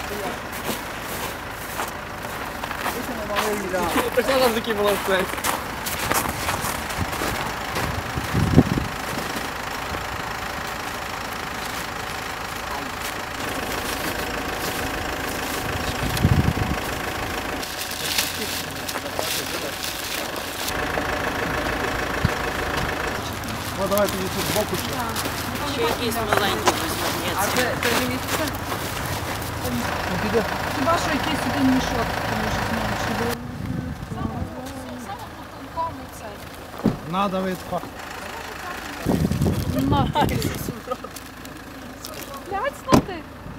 Прийшла нам такий молодець. Ну, давайте її тут збоку ще. Ще якийсь маленький візьмемо. А це місце? Хіба що якийсь один мішок, може зменшити. Саме потолком і це. Надо витпа. Пляцнути?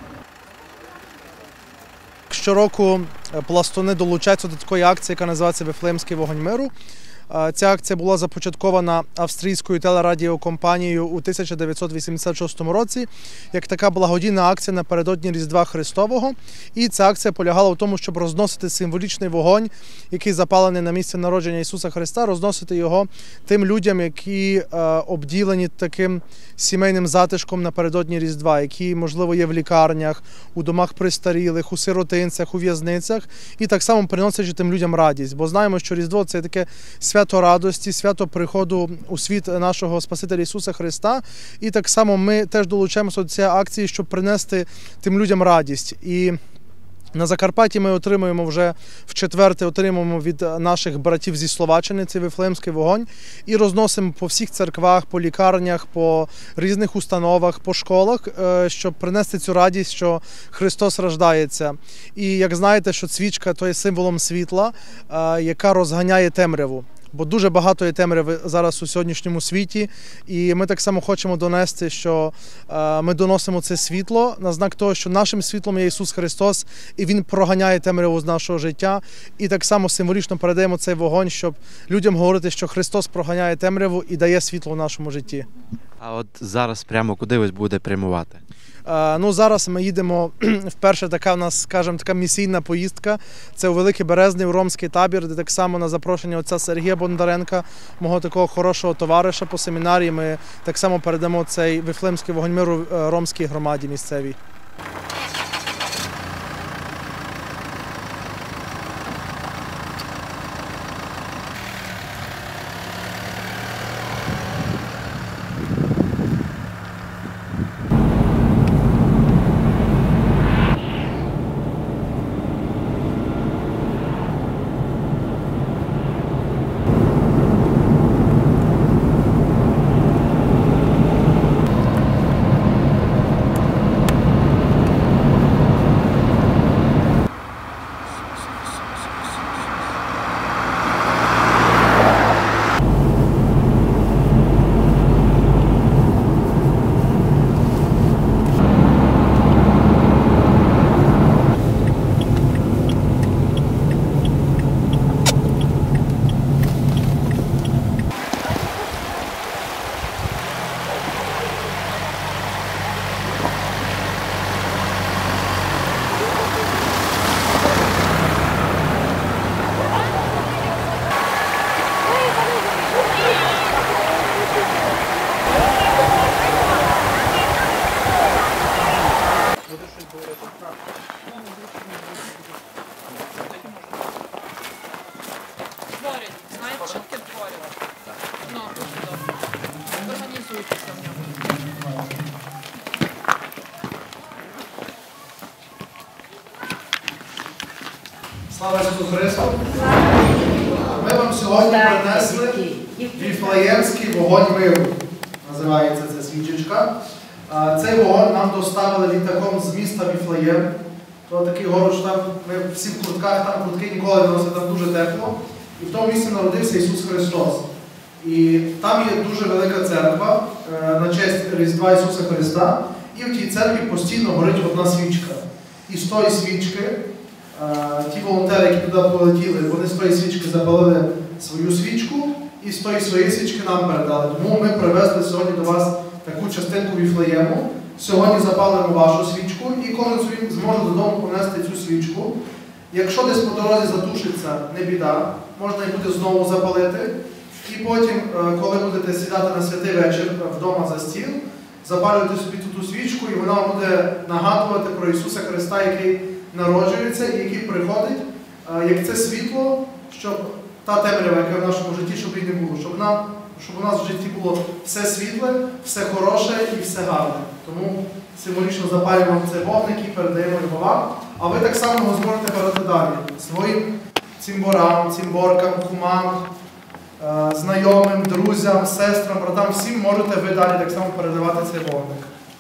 Щороку пластуни долучаються до такої акції, яка називається «Вифлеємський вогонь миру». Ця акція була започаткована австрійською телерадіокомпанією у 1986 році як така благодійна акція напередодні Різдва Христового. І ця акція полягала в тому, щоб розносити символічний вогонь, який запалений на місці народження Ісуса Христа, розносити його тим людям, які обділені таким сімейним затишком напередодні Різдва, які, можливо, є в лікарнях, у домах престарілих, у сиротинцях, у в'язницях, і так само приносячи тим людям радість. Бо знаємо, що Різдво – це таке свято радості, свято приходу у світ нашого Спасителя Ісуса Христа. І так само ми теж долучаємося до цієї акції, щоб принести тим людям радість. І на Закарпатті ми отримуємо вже вчетверте від наших братів зі Словаччини цей Вифлеємський вогонь і розносимо по всіх церквах, по лікарнях, по різних установах, по школах, щоб принести цю радість, що Христос рождається. І як знаєте, що свічка – то є символом світла, яка розганяє темряву. Бо дуже багато є темряви зараз у сьогоднішньому світі, і ми так само хочемо донести, що ми доносимо це світло на знак того, що нашим світлом є Ісус Христос, і Він проганяє темряву з нашого життя. І так само символічно передаємо цей вогонь, щоб людям говорити, що Христос проганяє темряву і дає світло в нашому житті. А от зараз прямо куди ви будете прямувати? Ну, зараз ми їдемо, вперше така в нас, скажімо, така місійна поїздка. Це у Великий Березний, у ромський табір, де так само на запрошення отця Сергія Бондаренка, мого такого хорошого товариша по семінарії, ми так само передамо цей Вифлеємський вогонь миру ромській громаді місцевій. Знаєте, що таке творювати? Ну, дуже добре. Організуйтеся в ньому. Слава Ісусу Христу! Ми вам сьогодні принесли Вифлеємський вогонь миру. Називається ця свічечка. Цей вогонь нам доставили літаком з міста Вифлеєм. То такий город, що там ми всі в куртках, там куртки ніколи не носили, там дуже тепло. І в тому місці народився Ісус Христос. І там є дуже велика церква на честь Різдва Ісуса Христа. І в тій церкві постійно горить одна свічка. І з тої свічки ті волонтери, які туди полетіли, вони з тої свічки запалили свою свічку і з тої своєї свічки нам передали. Тому ми привезли сьогодні до вас таку частинку Вифлеєму. Сьогодні запалимо вашу свічку і кожен зможе додому понести цю свічку. Якщо десь по дорозі затушиться, не біда, можна і буде знову запалити. І потім, коли будете сідати на святий вечір вдома за стіл, запалюйте собі ту свічку, і вона буде нагадувати про Ісуса Христа, який народжується і який приходить, як це світло, щоб та темрява, яка в нашому житті, щоб її не було, щоб у нас в житті було все світле, все хороше і все гарне. Тому символічно запалюємо цей вогник і передаємо його вам. А ви так само його зможете передати далі своїм цимборам, цимборкам, кумам, знайомим, друзям, сестрам, братам, всім можете ви далі так само передавати цей вогник.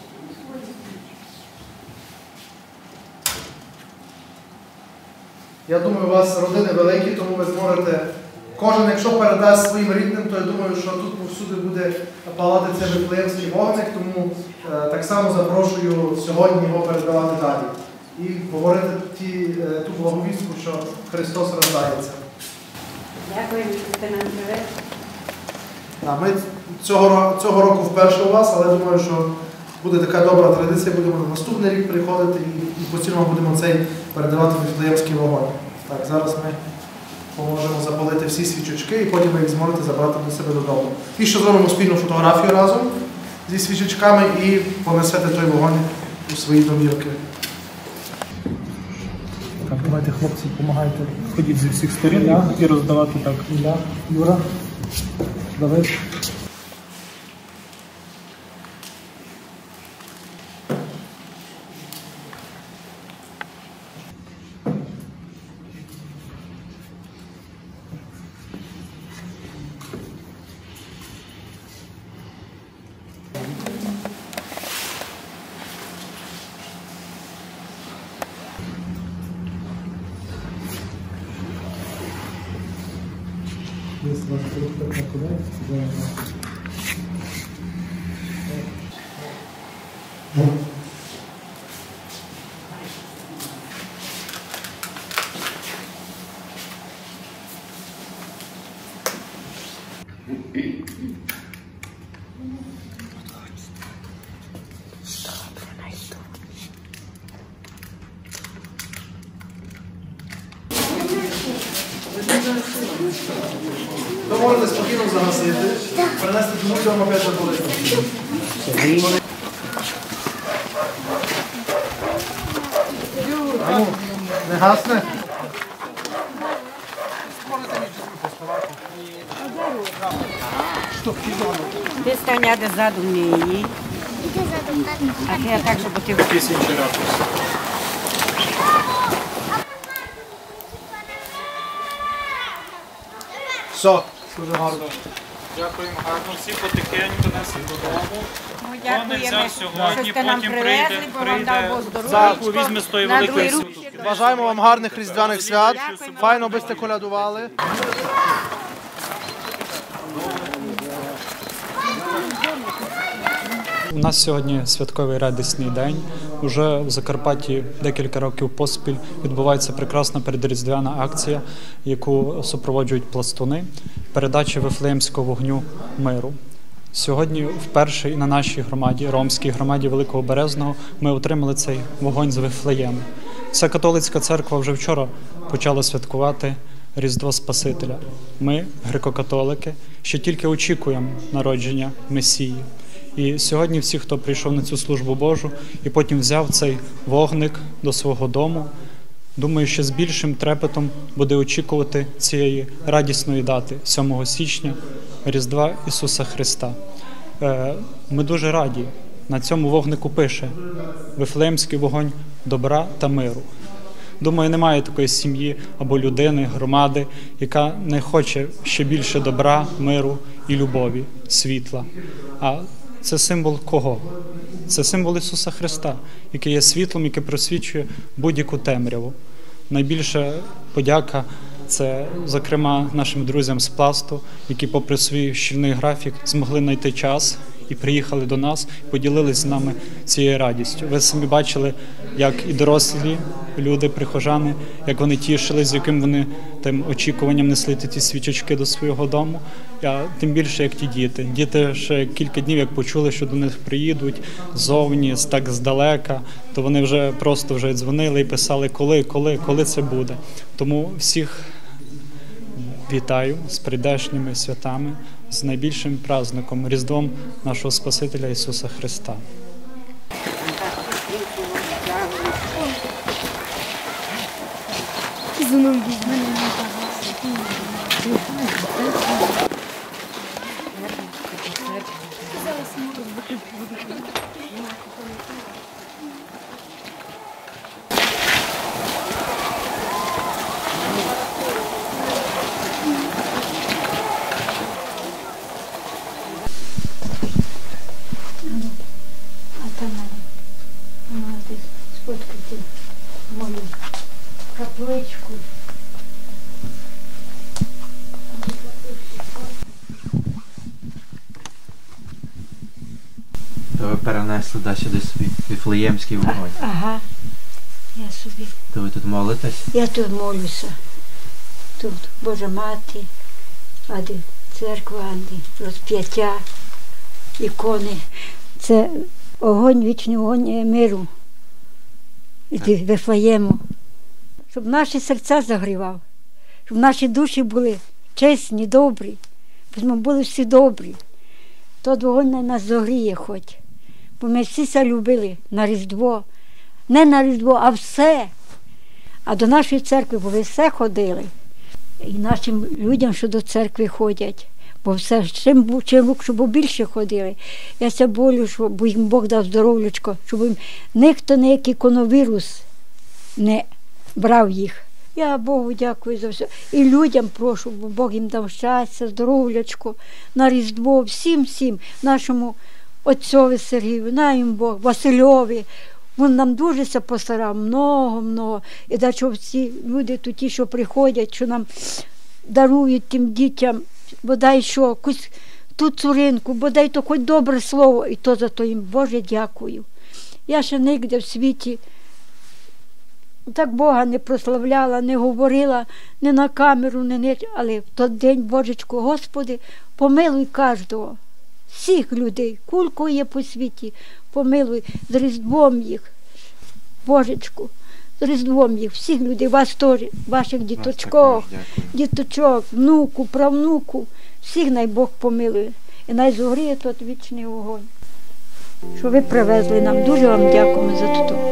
Я думаю, у вас родини великі, тому ви зможете, кожен, якщо передасть своїм рідним, то я думаю, що тут повсюди буде палати цей Вифлеємський вогник, тому так само запрошую сьогодні його передавати далі. І говорити ту благовістку, що Христос рождається. Дякуємо, що ти нам привез. Ми цього року вперше у вас, але думаю, що буде така добра традиція, будемо на наступний рік приходити і постійно будемо цей передавати Вифлеємський вогонь. Так, зараз ми поможемо запалити всі свічечки і потім ви їх зможете забрати до себе додому. І ще зробимо спільну фотографію разом зі свічечками і понесете той вогонь у свої домівки. Так, давайте, хлопці, допомагайте. Ходіть зі всіх сторін і роздавати так. Ілля, Юра, Давид. Ви можете спокійно загасити, принести тому, що вам опять запалити. Не гасне? Ти станяти ззаду неї. А ти так, щоб ти Якийсь інший ракурс. Все, дуже гарно. Дякуємо гарно. Всі потихеньку несли додому. дякуємо, взяв що сьогодні, ти нам потім привезли, бо вам дав Бог здоров'я. візьме з тої На великої другий сумки. руки. Бажаємо вам гарних різдвяних свят. Файно би сте колядували. У нас сьогодні святковий радісний день. Уже в Закарпатті декілька років поспіль відбувається прекрасна передріздвяна акція, яку супроводжують пластуни, передачі Вифлеємського вогню миру. Сьогодні вперше і на нашій громаді, ромській громаді Великого Березного, ми отримали цей вогонь з Вифлеєму. Вся католицька церква вже вчора почала святкувати Різдво Спасителя. Ми, греко-католики, ще тільки очікуємо народження Месії. І сьогодні всі, хто прийшов на цю службу Божу і потім взяв цей вогник до свого дому, думаю, що з більшим трепетом буде очікувати цієї радісної дати 7 січня Різдва Ісуса Христа. Ми дуже раді. На цьому вогнику пише «Вифлеємський вогонь добра та миру». Думаю, немає такої сім'ї або людини, громади, яка не хоче ще більше добра, миру і любові, світла. А це символ кого? Це символ Ісуса Христа, який є світлом, який просвічує будь-яку темряву. Найбільша подяка – це, зокрема, нашим друзям з Пласту, які попри свій щільний графік змогли знайти час і приїхали до нас, поділилися з нами цією радістю. Ви самі бачили, як і дорослі люди, прихожани, як вони тішились, з яким вони тим очікуванням несли ті свічечки до свого дому, а тим більше, як ті діти. Діти ще кілька днів, як почули, що до них приїдуть ззовні, так здалека, то вони вже просто вже дзвонили і писали, коли це буде. Тому всіх вітаю з прийдешніми святами, з найбільшим праздником, Різдвом нашого Спасителя Ісуса Христа. Сфоткайте мою капличку. То ви перенесли сюди собі Вифлеємський вогонь. Ага, я собі. То ви тут молитесь? Я тут молюся. Тут Божа Мати, ади церква, ади розп'яття, ікони. Це огонь, вічний огонь миру. Іди Вифлеєму. Щоб наші серця загрівав, щоб наші душі були чесні, добрі, щоб ми були всі добрі. То вогонь нас зогріє хоч. Бо ми всі любили на Різдво. Не на Різдво, а все. А до нашої церкви, бо ви все ходили. І нашим людям, що до церкви ходять. Бо все, чим щоб більше ходили. Я ся болю, щоб їм Бог дав здоров'ячко, щоб їм ніхто ніякий коронавірус не брав їх. Я Богу дякую за все. І людям прошу, бо Бог їм дав щастя, здоров'ячко, на Різдво, всім, нашому отцові Сергію, на їм Бог, Васильові. Він нам дуже се постарав, много. І так, що всі люди тут, ті, що приходять, що нам дарують тим дітям, бодай що, якусь ту цуринку, бодай то хоч добре слово, і то за то їм, Боже, дякую. Я ще нігде в світі так Бога не прославляла, не говорила, не на камеру, але в той день, Божечко, Господи, помилуй кожного, всіх людей, кулько є по світі, помилуй, з Різдвом їх, Божечку, з Різдвом їх, всіх людей, вас теж, ваших діточок, внуку, правнуку, всіх най Бог помилує. І най згоріє тот вічний огонь, що ви привезли нам. Дуже вам дякуємо за це.